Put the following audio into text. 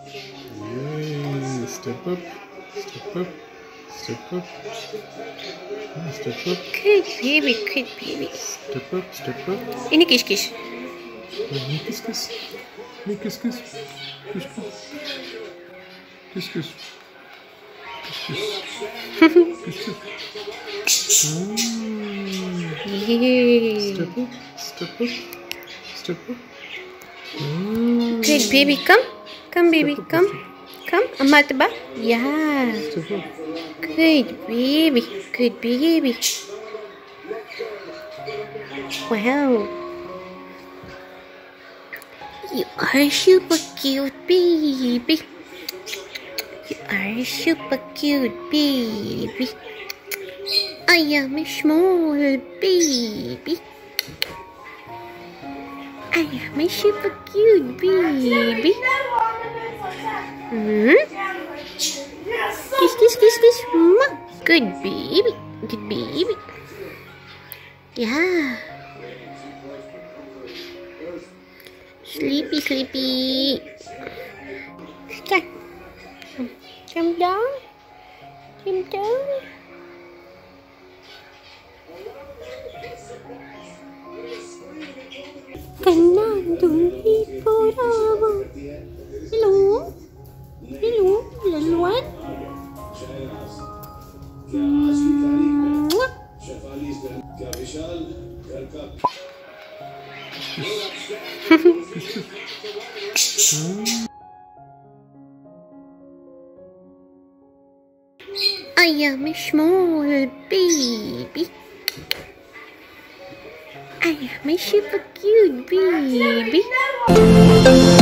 Yay. Step up. Step up. Step up. Step up. Good baby, good baby. Step up, step up. Ini kiss. Kiss, kiss. Kiss, kiss. Kiss, kiss. Kiss, kiss. Kiss, kiss. Yay. Step up, step up. Step up. Good baby, come baby, come. Amma taba. Yeah. Step up. Good baby, good baby. Wow. You are super cute baby. You are super cute baby. I am a small baby. I am a super cute baby. Kiss. Good baby. Good baby. Yeah. Sleepy. Okay. Come down. Kanandun Poravo. Hello, little one. I am a small baby. I am a super cute baby.